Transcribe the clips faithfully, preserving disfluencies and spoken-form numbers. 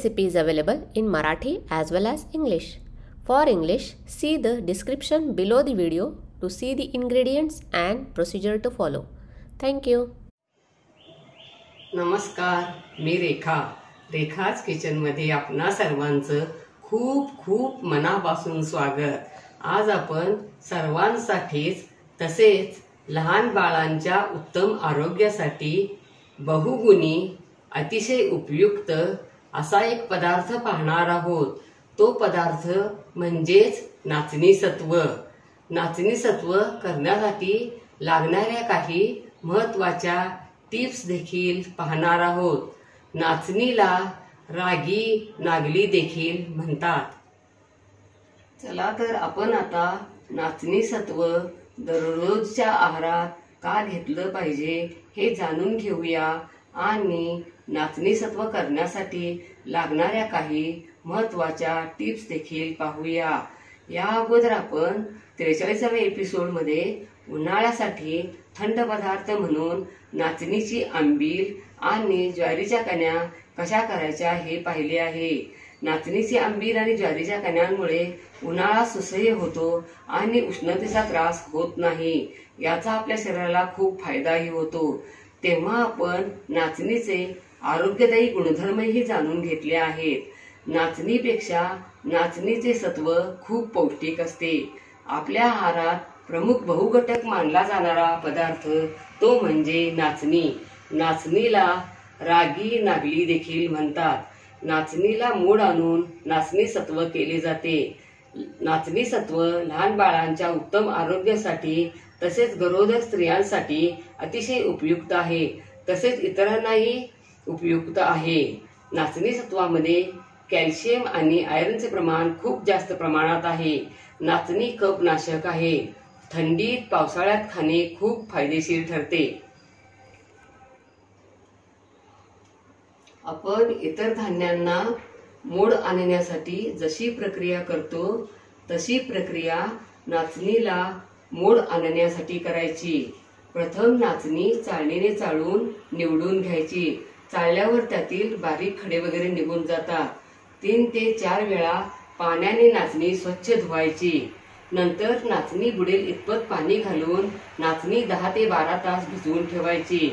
recipe is available in Marathi as well as English. For English, see the description below the video to see the ingredients and procedure to follow. Thank you. नमस्कार, मी रेखा. रेखाच किचनमध्ये आपणा सर्वांचं खूप खूप मनापासून स्वागत. आज आपण सर्वांसाठीच तसेच लहान बाळांच्या उत्तम आरोग्यासाठी बहुगुणी अतिशय उपयुक्त असा एक पदार्थ पाहणार आहोत. तो पदार्थ म्हणजेच नाचणी सत्व. नाचणी सत्व करण्यासाठी लागणाऱ्या काही महत्त्वाच्या टिप्स देखील पाहणार आहोत. नाचणीला रागी नागली देखील म्हणतात. चला तर आपण आता नाचणी सत्व दररोजच्या आहारात का घेतलं पाहिजे हे जाणून घेऊया आणि नाचणी सत्व करण्यासाठी लागणाऱ्या काही महत्त्वाच्या टिप्स देखील पाहूया. या अगोदर आपण त्रेचाळीसाव्या एपिसोड मध्ये उन्हाळ्यासाठी थंड पदार्थ म्हणून नाचणीची आंबील आणि ज्वारीच्या कण्या कशा करायच्या हे पाहिले आहे. नाचणीची आंबील आणि ज्वारीच्या कण्यांमुळे उन्हाळा सुसह्य होतो आणि उष्णतेचा त्रास होत नाही. याचा आपल्या शरीराला खूप फायदाही होतो. तेव्हा आपण नाचणीचे आरोग्यदायी गुणधर्मही जाणून घेतले आहेत. नाचणीपेक्षा नाचणीचे सत्व खूप पौष्टिक असते. आपल्या आहारात प्रमुख बहुघटक मानला जाणारा पदार्थ तो म्हणजे नाचणी. नाचणीला रागी नागली देखील म्हणतात. नाचणीला मोड आणून नाचणी सत्व केले जाते. नाचणी सत्व लहान बाळांच्या उत्तम आरोग्यासाठी तसेच गरोदर स्त्रियांसाठी अतिशय उपयुक्त आहे. तसेच इतरांनाही उपयुक्त आहे. नाचणी सत्वामध्ये कॅल्शियम आणि आयरनचे प्रमाण खूप जास्त प्रमाणात आहे. नाचणी कफनाशक आहे. थंडीत पावसाळ्यात खाणे खूप फायदेशीर ठरते. आपण इतर धान्यांना मोड आणण्यासाठी जशी प्रक्रिया करतो तशी प्रक्रिया नाचणीला मोड आणण्यासाठी करायची. प्रथम नाचणी चाळणीने चाळून निवडून घ्यायची. चाळल्यावर त्यातील बारीक खडे वगैरे निघून जातात. तीन ते चार वेळा पाण्याने नाचणी स्वच्छ धुवायची. नंतर नाचणी बुडेल इतपत पाणी घालून नाचणी दहा ते बारा तास भिजवून ठेवायची.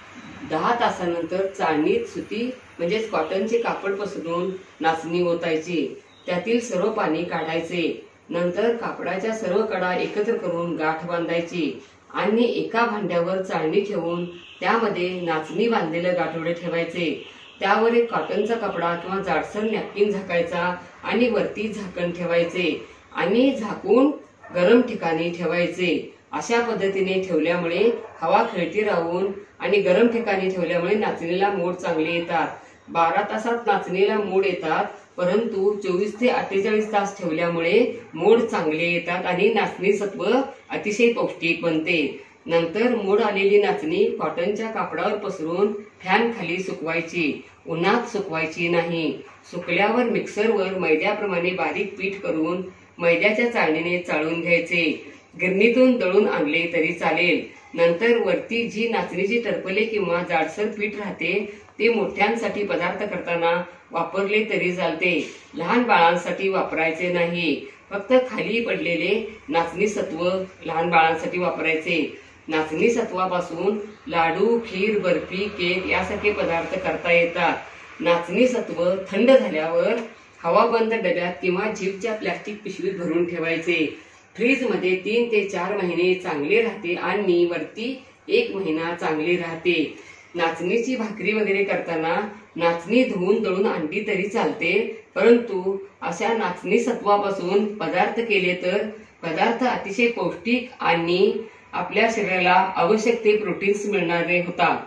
दहा तासानंतर चाळणीत सुती म्हणजेच कॉटनचे कापड पसरून नाचणी ओतायची. त्यातील सर्व पाणी काढायचे. नंतर कापडाच्या सर्व कडा एकत्र करून गाठ बांधायची आणि एका भांड्यावर चाळणी ठेवून त्यामध्ये नाचणी बांधलेले गाठोडे ठेवायचे. त्यावर एक कॉटनचा कपडा किंवा जाडसर नॅपकिन झाकायचा आणि वरती झाकण ठेवायचे आणि झाकून गरम ठिकाणी ठेवायचे. अशा पद्धतीने ठेवल्यामुळे हवा खेळती राहून आणि गरम ठिकाणी ठेवल्यामुळे नाचणीला मोड चांगले येतात. बारा तासात नाचणीला मोड येतात, परंतु चोवीस ते अठ्ठेचाळीस तास ठेवल्यामुळे मोड चांगले येतात आणि नाचणी सत्व अतिशय पौष्टिक बनते. नंतर मोड आलेली नाचणी कॉटनच्या कापडावर पसरून फॅन खाली सुकवायची. उन्हात सुकवायची नाही. सुकल्यावर मिक्सरवर मैद्याप्रमाणे बारीक पीठ करून मैद्याच्या चाळणीने चाळून घ्यायचे. गिरणीतून दळून आणले तरी चालेल. नंतर वरती जी नाचणीची टरफले किंवा जाडसर पीठ राहते ते मोठ्यांसाठी पदार्थ करताना वापरले तरी चालते. लहान बाळांसाठी वापरायचे नाही. फक्त खाली पडलेले नाचणी सत्व लहान बाळांसाठी वापरायचे. नाचणी सत्वापासून लाडू, खीर, बर्फी, केक यासारखे पदार्थ करता येतात. नाचणी सत्व थंड झाल्यावर हवाबंद डब्यात किंवा झिपच्या प्लास्टिक पिशवीत भरून ठेवायचे. फ्रीज मध्ये तीन ते चार महिने चांगले राहते आणि वरती एक महिना चांगले राहते. नाचणीची भाकरी वगैरे करताना नाचणी धुवून दळून आणली तरी चालते, परंतु अशा नाचणी सत्वापासून पदार्थ केले तर पदार्थ अतिशय पौष्टिक आणि आपल्या शरीराला आवश्यक ते प्रोटीन्स मिळणारे होतात.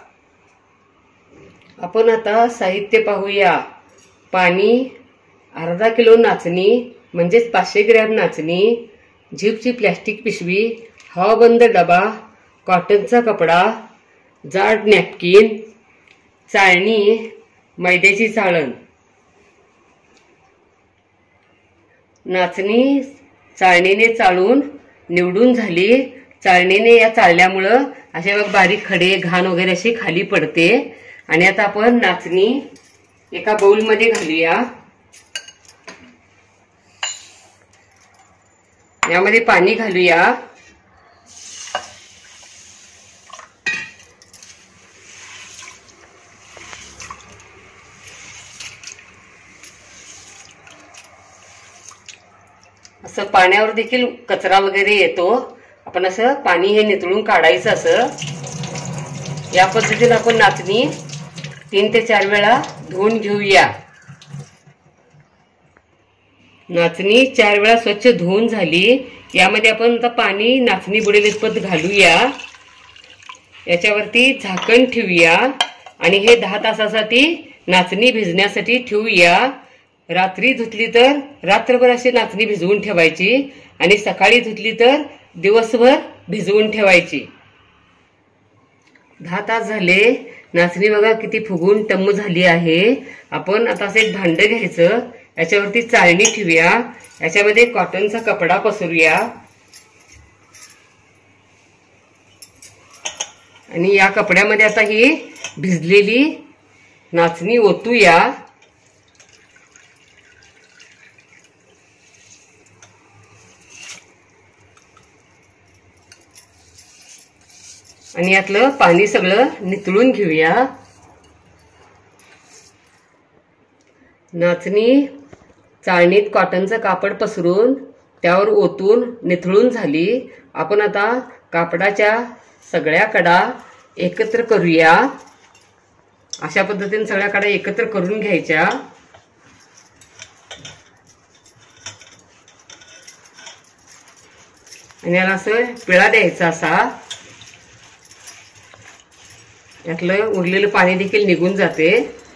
आपण आता साहित्य पाहूया. पाणी, अर्धा किलो नाचणी म्हणजेच पाचशे ग्रॅम नाचणी, झिपची प्लॅस्टिक पिशवी, हवाबंद डबा, कॉटनचा कपडा, जाड नॅपकिन, चाळणी, मैद्याची चाळण. नाचणी चाळणीने चाळून निवडून झाली. चाळणीने या चाळल्यामुळं असे बारीक खडे घाण वगैरे अशी खाली पडते. आणि आता आपण नाचणी एका बाउल मध्ये घालूया। यामध्ये पाणी घालूया। असं पाण्यावर देखील कचरा वगैरे येतो, आपण असं पाणी हे नितळून काढायचं। असं या पद्धतीने आपण नाचणी तीन ते चार वेळा धुवून घेऊया। नाचणी चार वेळा स्वच्छ धुवून झाली। यामध्ये आपण आता पाणी नाचणी बुडेल इतपत घालूया। याच्यावरती झाकण ठेवूया आणि हे दहा तासासाठी नाचणी भिजण्यासाठी ठेवूया। रात्री धुतली तर रात्रभर अशी नाचणी भिजवून ठेवायची आणि सकाळी धुतली तर दिवसभर भिजवून ठेवायची। दहा तास झाले, नाचणी बघा किती फुगून टम्म झाली आहे। आपण आता असं एक भांड घ्यायचं, याच्यावरती चाळणी ठेवूया, याच्यामध्ये कॉटनचा कपडा पसरूया आणि या कपड्यामध्ये आता ही भिजलेली नाचणी ओतूया। आणि यातलं पाणी सगळं नितळून घेऊया। नाचणी चाळणीत कॉटनचं कापड पसरून त्यावर ओतून निथळून झाली। आपण आता कापडाच्या सगळ्या कडा एकत्र करूया। अशा पद्धतीने सगळ्या कडा एकत्र करून घ्यायच्या आणि याला असं पिळा द्यायचा असा। यातलं उरलेलं पाणी देखील निघून जाते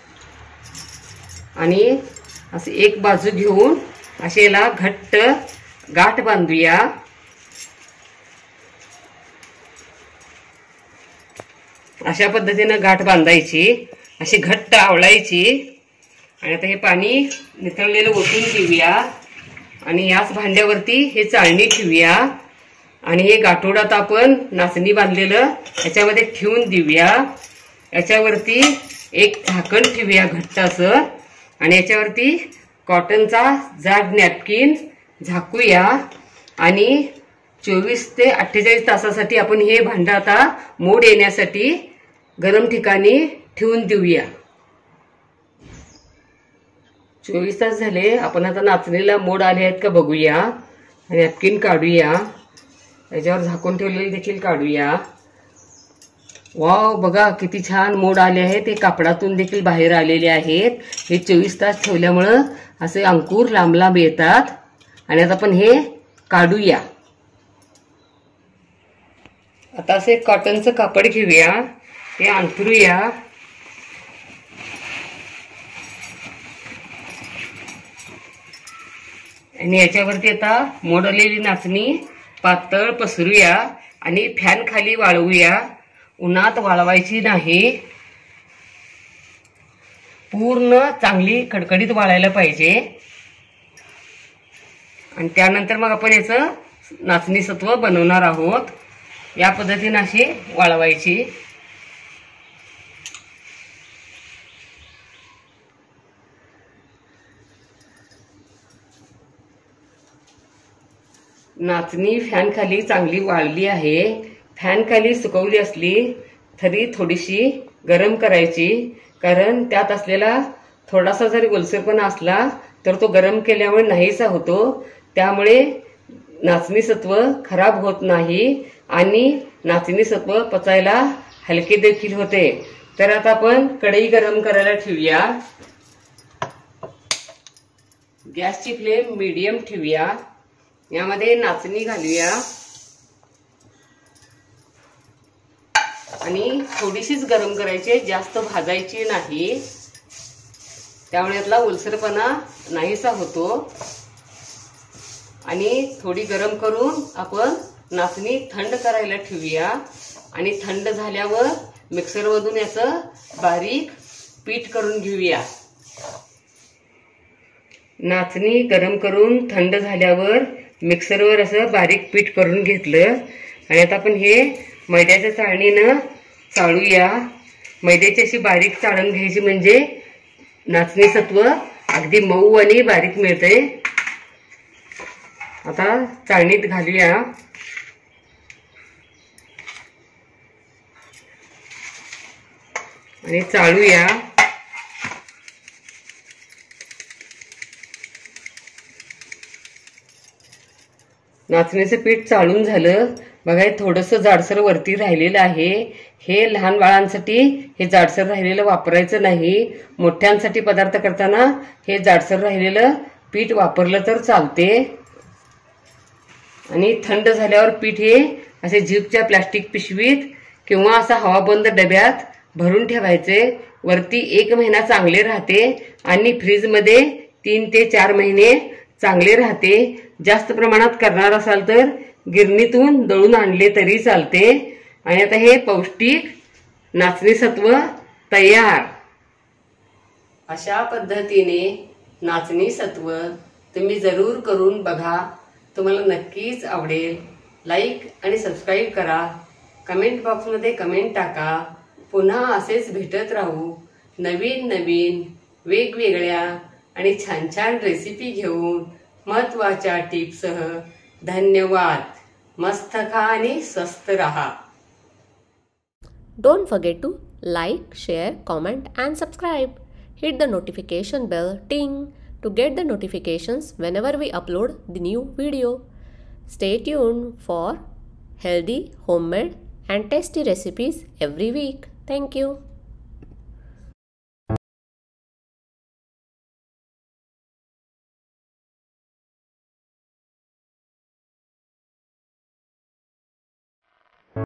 आणि असं एक बाजू घेऊन असे याला घट्ट गाठ बांधूया। अशा पद्धतीने गाठ बांधायची, अशी घट्ट आवळायची आणि आता हे पाणी निथळलेलं ओतून देऊया आणि याच भांड्यावरती हे चाळणी ठेवूया आणि हे गाठोडात आपण नाचणी बांधलेलं याच्यामध्ये ठेवून देऊया। याच्यावरती एक झाकण ठेवूया घट्ट असं आणि याच्यावरती कॉटनचा जाड नॅपकिन झाकूया आणि चोवीस ते अठ्ठेचाळीस तासासाठी आपण हे भांड आता मोड येण्यासाठी गरम ठिकाणी ठेवून देऊया। चोवीस तास झाले, आपण आता नाचणीला मोड आले आहेत का बघूया आणि नॅपकिन काढूया, याच्यावर झाकून ठेवलेले देखील काढूया। वाव, बघा किती छान मोड आले आहेत, हे कापडातून देखील बाहेर आलेले आहेत। हे चोवीस तास ठेवल्यामुळं असे अंकुर लांब लांब येतात आणि आता आपण हे काढूया। आता असे कॉटनचं कापड घेऊया, ते अंथरूया आणि याच्यावरती आता मोड आलेली नाचणी पातळ पसरूया आणि फॅन खाली वाळवूया। उन्हात वाळवायची नाही, पूर्ण चांगली कडकडीत वाळायला पाहिजे आणि त्यानंतर मग आपण याचं नाचणी सत्व बनवणार आहोत। या पद्धतीने अशी वाळवायची। नाचणी फॅन खाली चांगली वाळली आहे। फॅन खाली सुकवली असली तरी थोडीशी गरम करायची, कारण त्यात असलेला थोडासा जरी ओलसरपणा असला तर तो गरम केल्यामुळे नाहीसा होतो, त्यामुळे नाचणी सत्व खराब होत नाही आणि नाचणी सत्व पचायला हलके देखील होते। तर आता आपण कढई गरम करायला ठेवूया, गॅसची फ्लेम मीडियम ठेवूया, यामध्ये नाचणी घालूया आणि थोडीशीच गरम करायची, जास्त भाजायची नाही, त्यामुळे यातला ओलसरपणा नाहीसा होतो। आणि थोडी गरम करून आपण नाचणी थंड करायला ठेवूया आणि थंड झाल्यावर मिक्सरमधून याचं बारीक पीठ करून घेऊया। नाचणी गरम करून थंड झाल्यावर मिक्सरवर असं बारीक पीठ करून घेतलं आणि आता आपण हे मैद्याच्या चाळणीनं चाळूया। मैद्याची अशी बारीक चाळण घ्यायची म्हणजे नाचणी सत्व अगदी मऊ आणि बारीक मिळते। आता चाळणीत घालूया। आणि चाळूया। नाचणीचं पीठ चाळून झालं बघा। थोडंसं जाडसर वरती राहिलेलं आहे। हे लहान बाळांसाठी हे जाडसर राहिलेलं वापरायचं नाही। मोठ्यांसाठी पदार्थ करताना हे जाडसर राहिलेलं पीठ वापरलं तर चालते। आणि थंड झाल्यावर पीठ हे असे झिपच्या प्लास्टिक पिशवीत किंवा असा हवाबंद डब्यात भरून ठेवायचे। वरती एक महिना चांगले राहते आणि फ्रीज मध्ये तीन ते चार महिने चांगले राहते। जास्त प्रमाणात करणार असाल तर गिरणीतून दळून आणले तरी चालते। आणि आता हे पौष्टिक नाचणी सत्व तयार। अशा पद्धतीने नाचणी सत्व तुम्ही जरूर करून बघा, तुम्हाला नक्कीच आवडेल। लाईक आणि सबस्क्राईब करा, कमेंट बॉक्समध्ये कमेंट टाका। पुन्हा असेच भेटत राहू नवीन नवीन वेगवेगळ्या आणि छान छान रेसिपी घेऊन महत्त्वाच्या टिप्ससह। धन्यवाद। मस्त खा आणि स्वस्त रहा। Don't forget to like, share, comment and subscribe. Hit the notification bell ting to get the notifications whenever we upload the new video. Stay tuned for healthy, homemade and tasty recipes every week. Thank you.